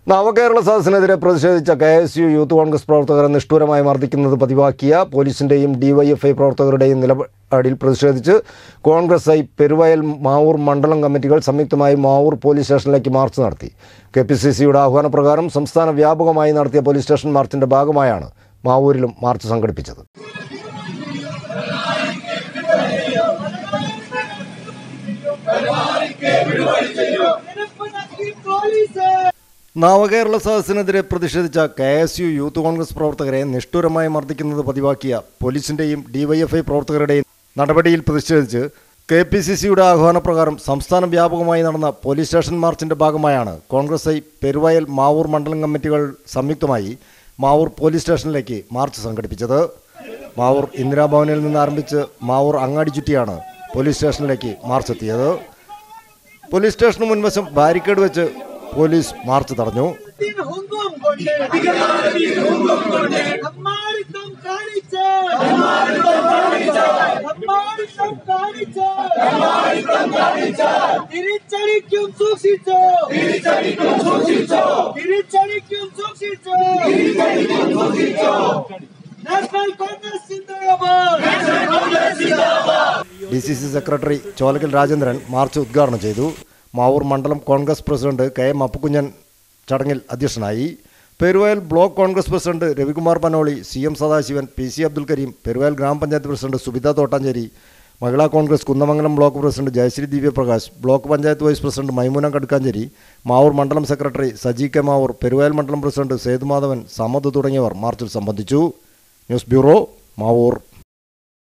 നവകേരള സദസ്സിനെതിരെ പ്രതിഷേധിച്ച KSU youth Congress പ്രവർത്തകരെ നിഷ്ഠൂരമായി മർദ്ദിക്കുന്നത് പതിവാക്കിയ പോലീസിന്റെയും DYFI പ്രവർത്തകരുടെയും നിലപാടിൽ പ്രതിഷേധിച്ച് കോൺഗ്രസ് ഐ പെരുവയൽ മാവൂർ മണ്ഡലം കമ്മിറ്റികൾ സംയുക്തമായി മാവൂർ പോലീസ് സ്റ്റേഷനിലേക്ക് മാർച്ച് നടത്തി. KPCCയുടെ ആഹ്വാനപ്രകാരം സംസ്ഥാന വ്യാപകമായി നടത്തിയ പോലീസ് സ്റ്റേഷൻ മാർച്ചിന്റെ ഭാഗമായാണ് മാവൂരിലും മാർച്ച് സംഘടിപ്പിച്ചത്. നവകേരള സദസ്സിനെതിരെ പ്രതിഷേധിച്ച KSU യൂത്ത് കോൺഗ്രസ് പ്രവർത്തകരെ നിഷ്ഠൂരമായി മർദ്ദിക്കുന്നത് പതിവാക്കിയ പോലീസിന്റെയും DYFI പ്രവർത്തകരുടെയും നടപടിയിൽ പ്രതിഷേധിച്ച് KPCCയുടെ ആഹ്വാനപ്രകാരം സംസ്ഥാന വ്യാപകമായി നടന്ന പോലീസ് സ്റ്റേഷൻ മാർച്ചിന്റെ ഭാഗമായാണ് കോൺഗ്രസ് ഐ പെരുവയൽ മാവൂർ മണ്ഡലം കമ്മിറ്റികൾ സംയുക്തമായി മാവൂർ പോലീസ് സ്റ്റേഷനിലേക്ക് മാർച്ച് സംഘടിപ്പിച്ചത്. മാവൂർ ഇന്ദിരാഭവനിൽ നിന്ന് ആരംഭിച്ച് മാവൂർ അങ്ങാടി ചുറ്റിയാണ് പോലീസ് സ്റ്റേഷനിലേക്ക് മാർച്ച് എത്തിയത്. പോലീസ് സ്റ്റേഷന് മുൻവശം ബാരിക്കേഡ് വെച്ച് പോലീസ് മാർച്ച് തടഞ്ഞു. DCC secretary Cholakkal Rajendran march ഉദ്ഘാടനം ചെയ്തു. മാവൂർ മണ്ഡലം കോൺഗ്രസ് പ്രസിഡന്റ് KM അപ്പുക്കുഞ്ഞൻ ചടങ്ങിൽ അധ്യക്ഷനായി. Peruvayal block Congress president Ravikumar Panoli, CM Sadasivan, PC Abdul Karim, Peruvayal grama panchayat president Subitha Thottancheri, Mahila Congress Kunnamangalam block president Jayasree Divyaprakash, block panchayat vice president Maimoona Kadukkancheri, Mavoor mandalam secretary Saji K Mavoor, Peruvayal mandalam president Sethumadhavan, Samad തുടങ്ങിയവർ മാർച്ചിൽ സംബന്ധിച്ചു. News bureau, Mavoor.